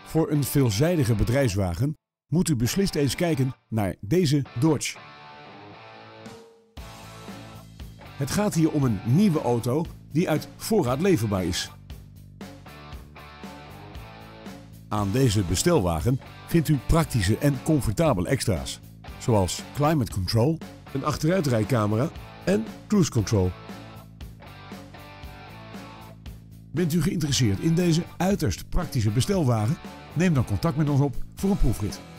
Voor een veelzijdige bedrijfswagen moet u beslist eens kijken naar deze Dodge. Het gaat hier om een nieuwe auto die uit voorraad leverbaar is. Aan deze bestelwagen vindt u praktische en comfortabele extra's, zoals climate control, een achteruitrijcamera en cruise control. Bent u geïnteresseerd in deze uiterst praktische bestelwagen? Neem dan contact met ons op voor een proefrit.